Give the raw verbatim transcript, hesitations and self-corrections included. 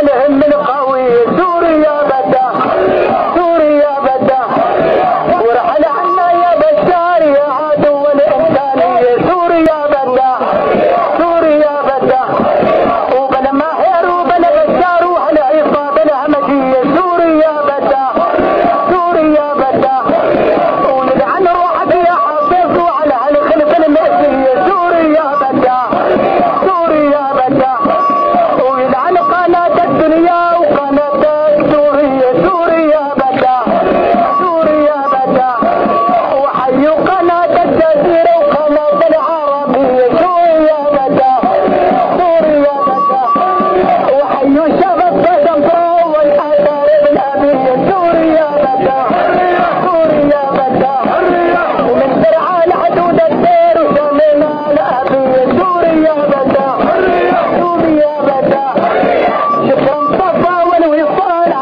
الهم القوي سوريا بدا سوريا بدا ورحل عنا يا بشار يا عدو الإنسانية سوريا بدا سوريا بدا وبلا ماهر وبلا بشار وعلى عصابة الهمجية سوريا بدا سوريا بدا ونلعن روحك يا حافظ وعلى هالخلف المأسية سوريا بدا سوريا بدا ويلعن قناة الدنيا وقناة سوريا سوريا بدا سوريا بدا وحيوا قناة الجزيرة وقناة العربية سوريا بدا سوريا بدا وحيوا شباب الزنفراء والآثار الأبية سوريا بدا سوريا بدا ومن درعا لحدود الدير وشملنا الأبية سوريا بدا سوريا بدا شكرا صفا والوصال